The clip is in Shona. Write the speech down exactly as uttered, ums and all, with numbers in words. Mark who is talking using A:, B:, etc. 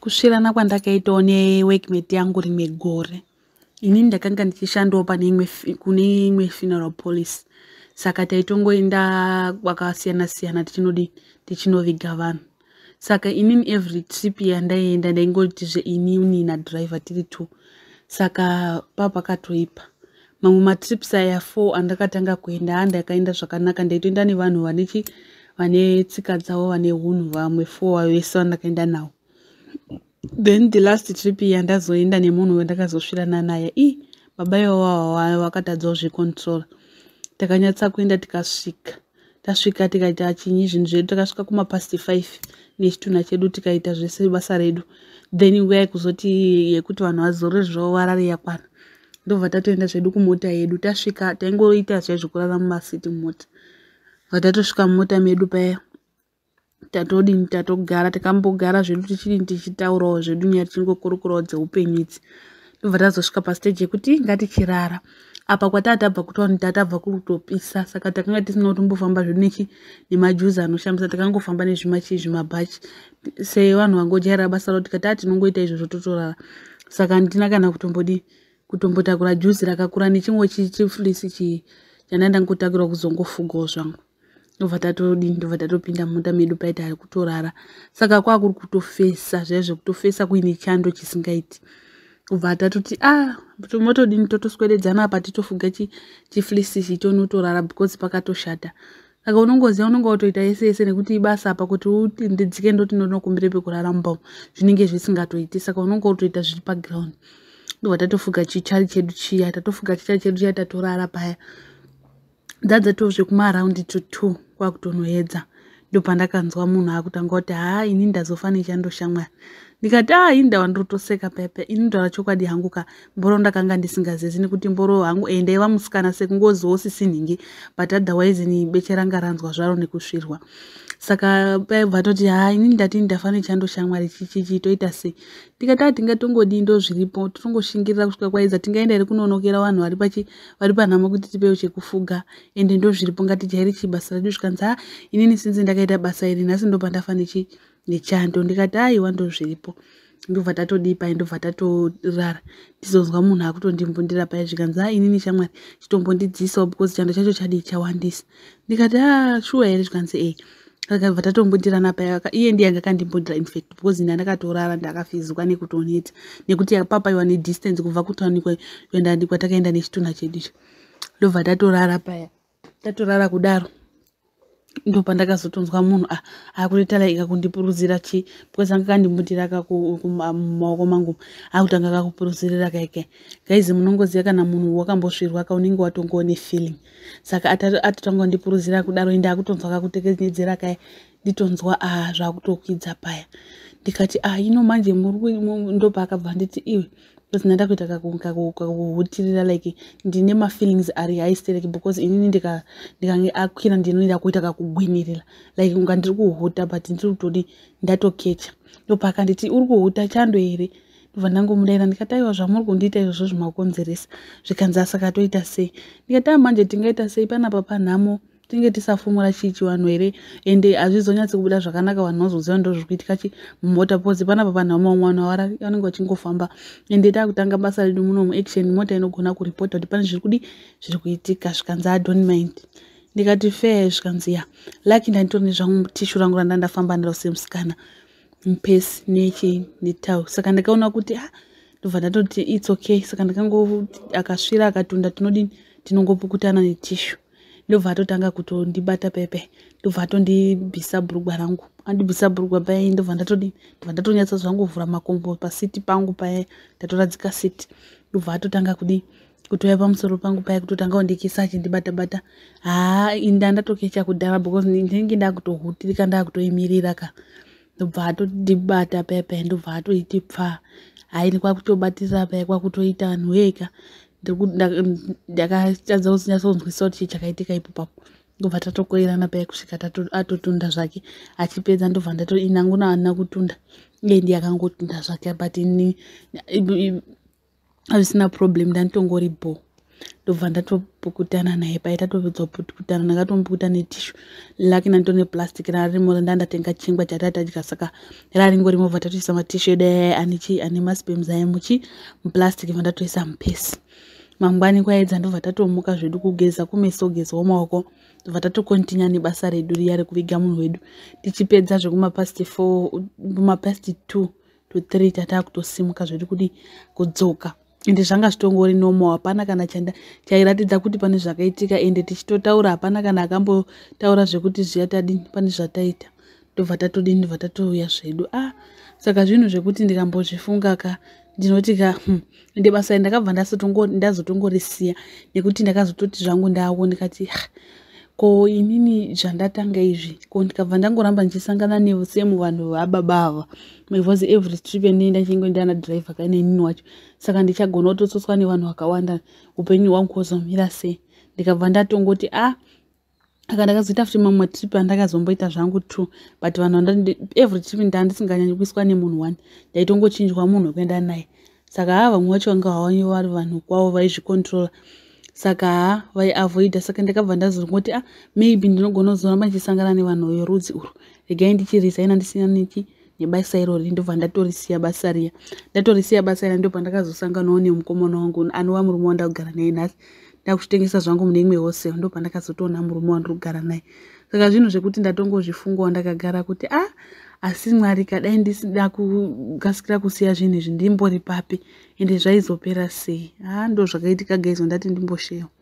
A: kusvirana kwandakaitawo neWorkMate yangu rimwe gore. Ini ndakanga ndichishandawo pane imwe kune imwe funeral police. Saka taitongoenda kwakasiyana siyana tichinodi tichinoviga vanhu. Saka ini every trip yandaenda ndaingoti zve ini nina driver tiri two. Saka papa katoipa. Mamwe matrips aya four andakatanga kuenda andakaenda zvakanaka ndaitoenda nevanhu vanechi vane tsika dzavo vane hunhu vamwe four vese vandakaenda nawo. Then the last trip yandazoenda nemunhu wandakazosvirana naye i baba iwawa wakatadzawo zvecontrol. Takanyatsa kuenda tikasvika. Tasvika tikaita chinyi zvinhu zvedu takasvika kuma past five nechituna chedu tikaita zvese basa redu. Then nguva yekuzoti yekuti vanhu vazore zvavo varare yakwana. Ndobva tatoenda zvedu kumota yedu. Tasvika taingoita zvekurara mumasiti mumota. Vatatosvika mumota medu paya tatodini tatogara takambogara zvedu tichidini tichitaurawo zvedu nyaya tichingokurukurawo dzeupenyu idzi. Ndobva tazosvika pastage yekuti ngatichirara. Apa kwatatabva kutaura tatabva kutopisa saka takanga tisina kutombofamba zvedu nechi nemajuzi anoshamisa takangofamba nezvimachi zvimabhachi. Se vanhu vangojaira basa ravo tikati tinongoita izvo zvototorara. Saka ndina kana kutombodi kutombotakura juzi rakakura nechimwe chiflisi chi chananda ngotakura kuzongofugawo zvangu. Ndobva tatodini ndobva tatopinda mumota medu paita ari kutorara. Saka kwakuri kutofesa zvezvo kutofesa kuine chando chisingaiti. Kubva tatoti ah tomotodini totoswededzana apa titofuga chi chiflisi chitonotorara because pakatoshata. Saka unongoziva unonga utoita yese yese nekuti ibasa apa kuti uti ndidzike ndoti ndonokumbire pekurara mumba zvinenge zvisingatoiti saka unonga utoita zviri paground. Ndobva tatofuga chichari chedu chiya tatofuga chichari chedu chiya tatorara paya. Dzadzatozve kuma around to two kwakutonoedza. Ndopandakanzwa munhu akutanga kuti ha ini ndazofa nechandoshamwari. Ndikati ah ini ndawandotoseka pepe ini ndara chokwadi hangu ka mboro ndakanga ndisingazizi nekuti mboro hangu ende iva musikana sekungoziwo sisinhingi but otherwise ni becheranga ranzwa zvaro nekusvirwa. Saka paibva toti ha ini ndati ndafa nechandoshamwari chichi toita sei. Ndikati ah tingatongodi ndo zviripo totongoshingirira kusvika kwaidza tingaenda iri kunonokera vanhu vari pachi vari panhamo kuti tipewo chekufuga ende ndo zviripo ngatijairi chibasa redu zvikanza inini sinzi ndakaita basa iri nhasi ndo pandafa nechi nechando. Ndikati aiwa ndo zviripo. Ndobva tatodipa ndobva tatorara tizonzwa munhu akutondimbundira paya zvikanza inini shamwari chitombondidzisawo because chando chacho chadi chawandisa. Ndikati ah shuwa here zvikanzi eh. Saka bva tatombundirana paya iye ndiye anga kandimbundira in fact because ina ndakatorara ndakafizwa nekutoneta nekuti papa iwa ne distance kubva kutani kuenda ndikwa takaenda nechituna chedu. Ndobva tatorara paya. Tatorara kudaro. Ndo pandakazotonzwa munhu ah akuita like kundipuruzira chi because anga kandimbundira ka kumaoko mangu akutanga kakupuruzirira kaike. Guys munongoziya kana munhu wakambosvirwa ka unenge watongone feeling. Saka atotanga ndipuruzira kudaro enda akutonzwa kakutekezedzera kai nditonzwa ah zvakutokwidza paya. Ndikati ah ino manje muri ndo pakabva nditi iwe because nanda kuita kakuhutirira like ndine ma feelings ari hysteric because inini ndika ndikange akwira ndinoida kuita kakugwinirira like unga ndiri kuhuta but ndiri kutodi ndatokecha. Ndopaka nditi uri kuhuta chando here. Ndobva ndangomudayira ndikati aiwa zvamuri kundiita izvo zvimakonzeresa zvikanza saka toita sei. Ndikati manje tingaita sei panapa panhamo tinge tisafumura chichi vanhu here ende hazvizonyatsi kubuda zvakanaka vanhu vazoziva ndo zvikuitika chi mumota pozi panapa panhamo mwana wara vanenge vachingofamba ende takutanga basa redu muno muaction mota inogona kuripota kuti pane zviri kudi zviri kuitika zvikanzi I don't mind. Ndikati fair zvikanzi ya lucky ndanditori zvangu tishu rangu randandafamba naro semusikana mpesi nechi netau. Saka ndakaona kuti ah ndobva ndatoti it's okay. Saka ndakango akasvira akatunda tinodini tinongopukutana netishu. Ndobva atotanga kutondibata pepe. Ndobva atondibvisa bhurugwa rangu. Andibvisa bhurugwa paya ndobva ndatodini ndobva ndatonyatsa zvangu kuvhura makombo pasiti pangu paya ndatoradzika siti. Ndobva atotanga kudi kutoya pamusoro pangu paya kutotanga kundikisa achindibata bata. Ah inda ndatokecha kudhara because ndinenge ndakutohutirika ndakutoimirira ka. Ndobva atodibata pepe ndobva atoiti pfa. Hai ni kwakutobatira paya kwakutoita anhu weka. Ndakatadza kusinyasonzwisa kuti chakaitika ipapo. Ndobva tatokoirana paya kusvika atotunda zvake achipedza ndobva ndato inangu naana kutunda iye ndiye akangotunda zvake but ini hazvisina problem ndanditongori bo. ndobva ndatopukutana naye paita topedza kupukutana ndakatomupukuta netishu laki nanto neplastic rarimo ndandatenga chingwa chatadya saka raringorimo bva tatoisa matishu edu anichi ane maspams aya muchi muplastic vandatoisa mupesi mangwani kwaedza ndobva tatomuka zvedu kugeza kumeso geza wamaoko ndobva tatokontinya nebasa redu riya rekuviga munhu wedu tichipedza zvekuma past four kuma past two to three tata kutosimuka zvedu kudi kudzoka ende zvanga zvitongori normal hapana kana chanda chairatidza kuti pane zvakaitika ende tichitotaura hapana kana akambotaura zvekuti zviya tadini pane zvataita ndobva tatodini ndobva tatouya zvedu ah saka zvinhu zvekuti ndikambozvifunga ka ndinoti ka hm, ende basa ndakabva ndazotongorisiya nekuti ndakazototi zvangu ndawo ndikati ko inini zvandatanga izvi ko ndikabva ndangoramba ndichisangana nevusemu vanhu vababa ava because every trip endinda chingoenda na driver kana nini wacho saka ndichagona kutotsotswa nevanhu vakawanda upenyu hwangu kuzomira sei ndikabva ndatongoti ah aka ndakazoita futi mamwe trip andakazomboita zvangu tu but vanhu every trip ndandisinganyanyi kuiswa nemunhu one ndaitongochinjwa munhu kuenda naye saka ha vamwe vacho vanga hawanyi vari vanhu kwavo vaizvicontrola saka vai avoida saka ndakabva ndazongoti ah maybe ndinogona kuzoramba ndichisangana nevanhu verudzi urwu regai ndichirisaina ndisina niki nebasa irori ndobva ndatorisiya basa riya ndatorisiya basa riya ndobva ndakazosanganawo nemukomana wangu anova murume wandagara naye nhasi ndakuchitengesa zvangu mune imwe hostel ndobva ndakazotoona murume wandinogara naye saka zvinhu zvekuti ndatongozvifungawo ndakagara kuti ah asi Mwari kadai ndisina kugasikira kusiya zvinhu izvi ndimbori papi ende zvaizopera sei ah ndo zvakaitika gaizo ndati ndimboshewa